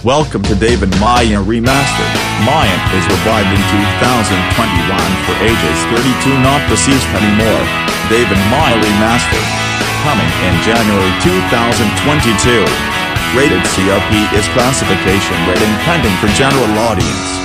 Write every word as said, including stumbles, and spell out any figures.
Welcome to Dave and Maya Remastered. Maya is revived in two thousand twenty-one for ages thirty-two, not deceased anymore. Dave and Maya Remastered. Coming in January two thousand twenty-two. Rated C R P is classification rating pending for general audience.